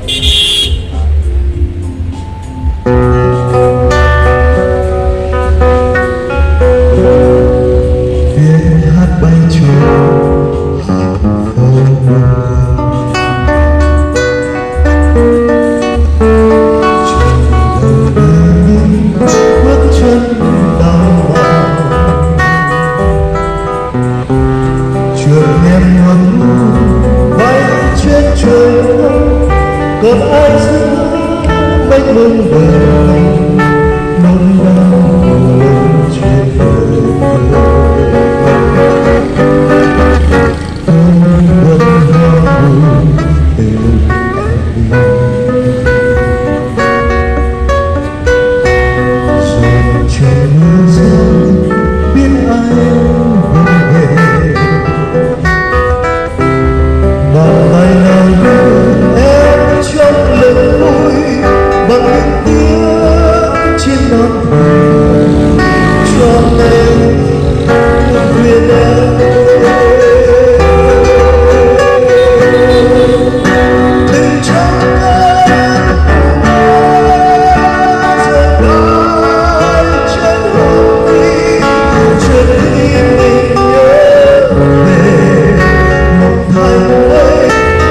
còn ai giữ mênh mông đời nỗi đau lớn chuyện đời tôi vẫn hoa buồn từ rồi trời mưa rơi biết ai về và ngày nào nữa em trong lần vui bằng những tiếng chim non thầm cho em một quyền em tình trong em giờ nói trên hồn đi trên tim mình nhớ về một tháng ấy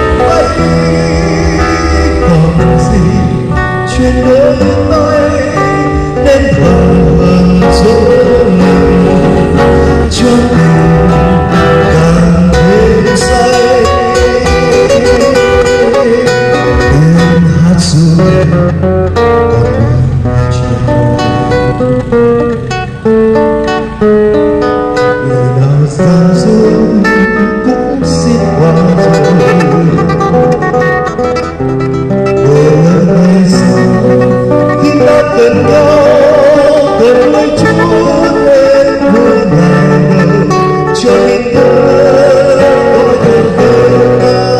còn gì chuyện đôi tay nên thầm hờn dỗi mình cho tình càng thêm say tiếng hát ru còn lời nào xa dối cũng xin qua rồi. Ngày sau khi ta cần nhau cần nói chút đến mỗi ngày đời cho những nhớ có thể bên nhau.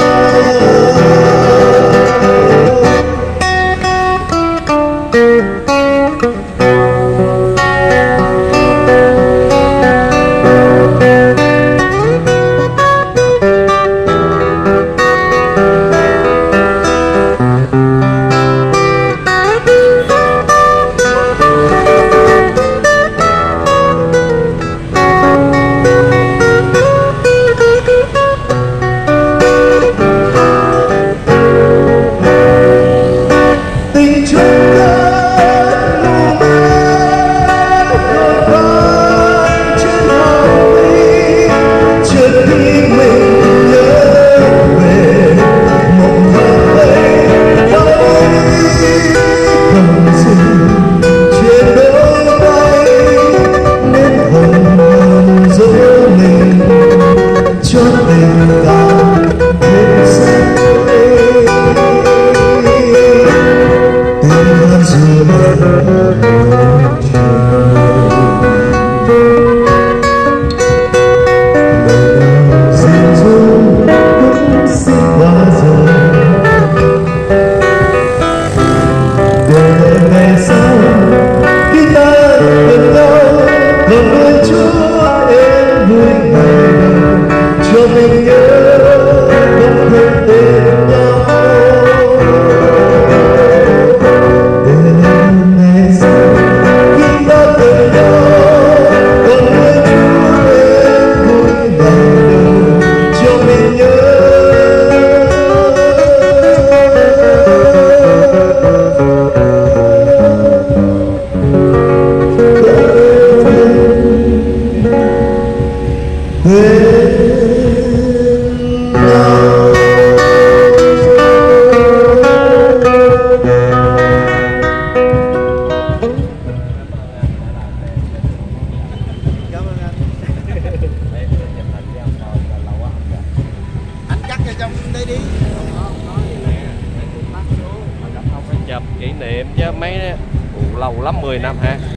Chụp kỷ niệm chứ mấy lâu lắm 10 năm ha.